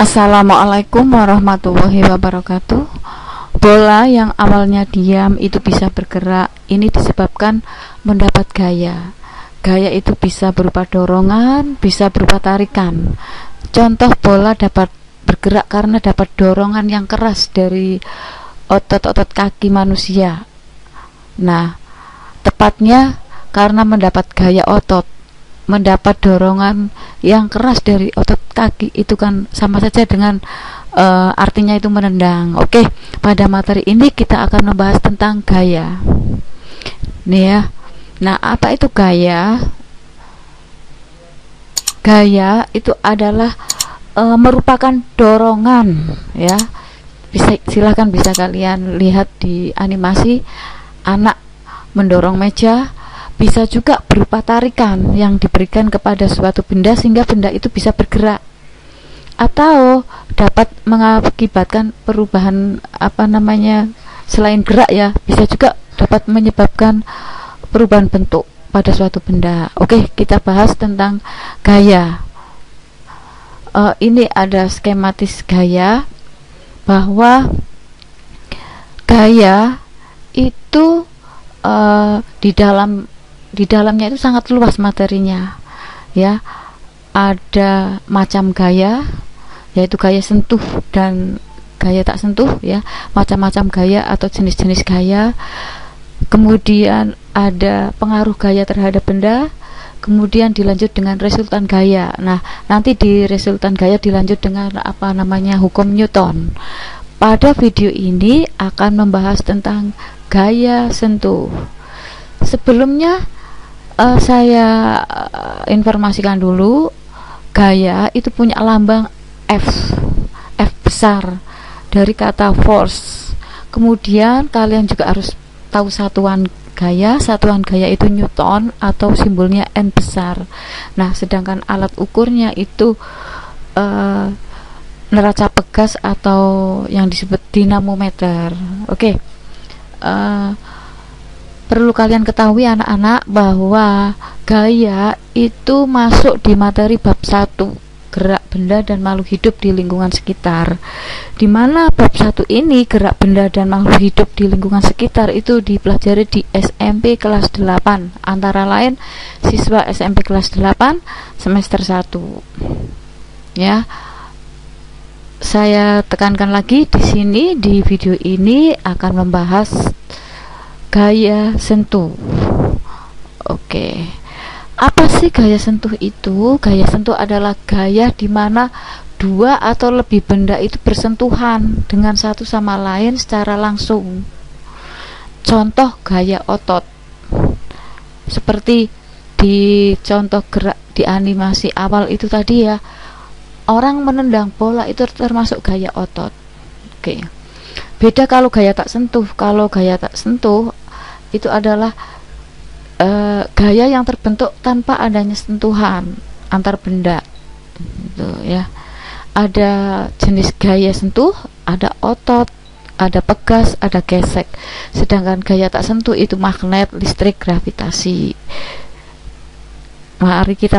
Assalamualaikum warahmatullahi wabarakatuh. Bola yang awalnya diam itu bisa bergerak. Ini disebabkan mendapat gaya. Gaya itu bisa berupa dorongan, bisa berupa tarikan. Contoh bola dapat bergerak karena dapat dorongan yang keras dari otot-otot kaki manusia. Nah, tepatnya karena mendapat gaya otot, mendapat dorongan yang keras dari otot kaki, itu kan sama saja dengan artinya itu menendang. Oke, pada materi ini kita akan membahas tentang gaya. Nih ya. Nah, apa itu gaya? Gaya itu adalah merupakan dorongan, ya. Silahkan bisa kalian lihat di animasi anak mendorong meja. Bisa juga berupa tarikan yang diberikan kepada suatu benda sehingga benda itu bisa bergerak, atau dapat mengakibatkan perubahan selain gerak ya, bisa juga dapat menyebabkan perubahan bentuk pada suatu benda. Oke, kita bahas tentang gaya. Ini ada skematis gaya, bahwa gaya itu di dalamnya itu sangat luas materinya, ya. Ada macam gaya, yaitu gaya sentuh dan gaya tak sentuh, ya. Macam-macam gaya atau jenis-jenis gaya. Kemudian ada pengaruh gaya terhadap benda. Kemudian dilanjut dengan resultan gaya. Nah, nanti di resultan gaya dilanjut dengan hukum Newton. Pada video ini akan membahas tentang gaya sentuh. Sebelumnya saya informasikan dulu, gaya itu punya lambang F besar dari kata force. Kemudian kalian juga harus tahu satuan gaya itu Newton atau simbolnya N besar. Nah, sedangkan alat ukurnya itu neraca pegas atau yang disebut dinamometer. Oke. Perlu kalian ketahui anak-anak bahwa gaya itu masuk di materi bab 1, gerak benda dan makhluk hidup di lingkungan sekitar, di mana bab 1 ini, gerak benda dan makhluk hidup di lingkungan sekitar, itu dipelajari di SMP kelas 8, antara lain siswa SMP kelas 8 semester 1. Ya. Saya tekankan lagi di sini, di video ini akan membahas gaya sentuh. Oke. Apa sih gaya sentuh itu? Gaya sentuh adalah gaya di mana dua atau lebih benda itu bersentuhan dengan satu sama lain secara langsung. Contoh gaya otot. Seperti di contoh gerak di animasi awal itu tadi ya. Orang menendang bola itu termasuk gaya otot. Oke. Beda kalau gaya tak sentuh. Kalau gaya tak sentuh itu adalah gaya yang terbentuk tanpa adanya sentuhan antar benda, gitu ya. Ada jenis gaya sentuh, ada otot, ada pegas, ada gesek. Sedangkan gaya tak sentuh itu magnet, listrik, gravitasi. Mari kita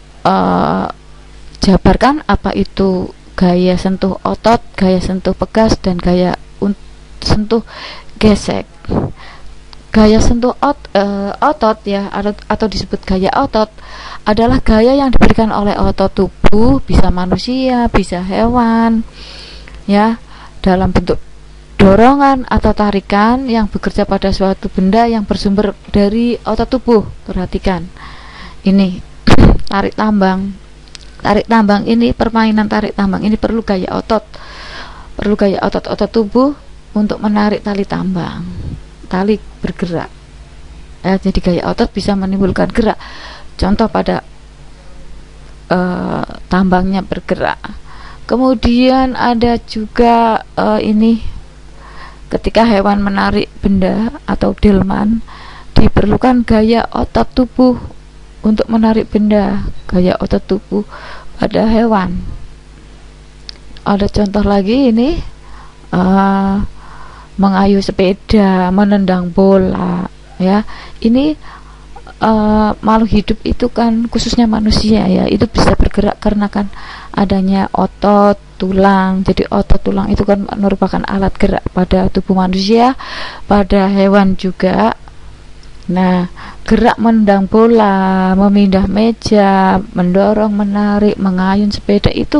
jabarkan apa itu gaya sentuh otot, gaya sentuh pegas, dan gaya sentuh gesek. Gaya sentuh otot ya, atau disebut gaya otot, adalah gaya yang diberikan oleh otot tubuh, bisa manusia, bisa hewan, ya, dalam bentuk dorongan atau tarikan yang bekerja pada suatu benda yang bersumber dari otot tubuh. Perhatikan ini tarik tambang ini, permainan tarik tambang ini perlu gaya otot otot tubuh untuk menarik tali tambang. Tali bergerak, jadi gaya otot bisa menimbulkan gerak. Contoh pada tambangnya bergerak. Kemudian ada juga ini, ketika hewan menarik benda atau delman, diperlukan gaya otot tubuh untuk menarik benda. Gaya otot tubuh pada hewan. Ada contoh lagi ini, mengayuh sepeda, menendang bola, ya. Ini makhluk hidup itu kan, khususnya manusia ya, itu bisa bergerak karena kan adanya otot tulang. Jadi otot tulang itu kan merupakan alat gerak pada tubuh manusia, pada hewan juga. Nah, gerak menendang bola, memindah meja, mendorong, menarik, mengayun sepeda itu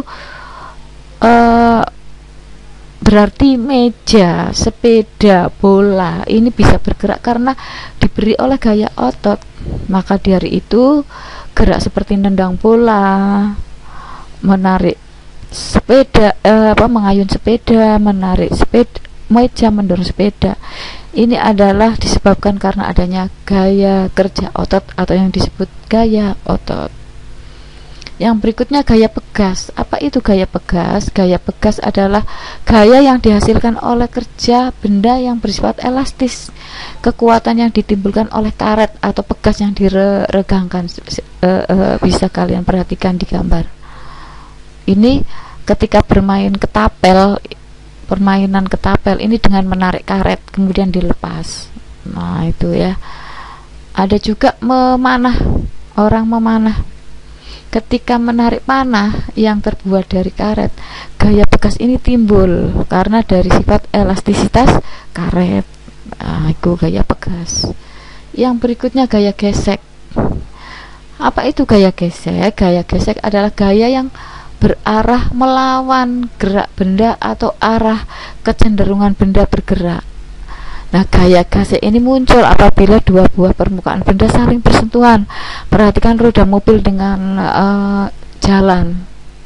berarti meja, sepeda, bola ini bisa bergerak karena diberi oleh gaya otot. Maka dari itu gerak seperti nendang bola, menarik sepeda, mengayun sepeda, menarik sepeda, meja, mendorong sepeda, ini adalah disebabkan karena adanya gaya kerja otot atau yang disebut gaya otot. Yang berikutnya gaya pegas. Apa itu gaya pegas? Gaya pegas adalah gaya yang dihasilkan oleh kerja benda yang bersifat elastis. Kekuatan yang ditimbulkan oleh karet atau pegas yang diregangkan. Bisa kalian perhatikan di gambar. Ini ketika bermain ketapel, permainan ketapel ini dengan menarik karet kemudian dilepas. Nah, itu ya. Ada juga memanah. Orang memanah. Ketika menarik panah yang terbuat dari karet, gaya pegas ini timbul karena dari sifat elastisitas karet. Nah, itu gaya pegas. Yang berikutnya gaya gesek. Apa itu gaya gesek? Gaya gesek adalah gaya yang berarah melawan gerak benda atau arah kecenderungan benda bergerak. Nah, gaya gesek ini muncul apabila dua buah permukaan benda saling bersentuhan. Perhatikan roda mobil dengan jalan.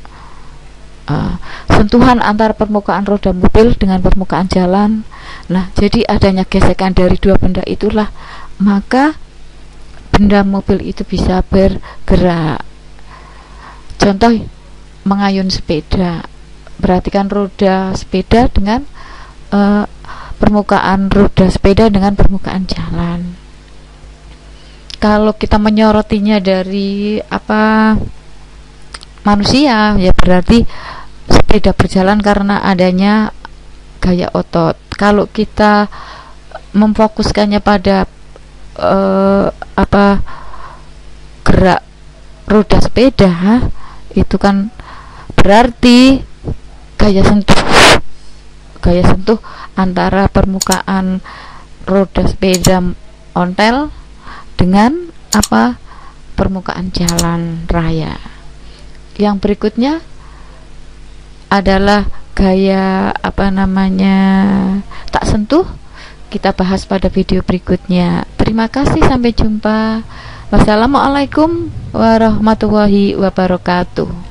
Sentuhan antara permukaan roda mobil dengan permukaan jalan. Nah, jadi adanya gesekan dari dua benda itulah maka benda mobil itu bisa bergerak. Contoh mengayun sepeda. Perhatikan roda sepeda dengan permukaan roda sepeda dengan permukaan jalan. Kalau kita menyorotinya dari manusia, ya berarti sepeda berjalan karena adanya gaya otot. Kalau kita memfokuskannya pada gerak roda sepeda, itu kan berarti gaya sentuh antara permukaan roda sepeda ontel dengan permukaan jalan raya. Yang berikutnya adalah gaya tak sentuh. Kita bahas pada video berikutnya. Terima kasih, sampai jumpa. Wassalamualaikum warahmatullahi wabarakatuh.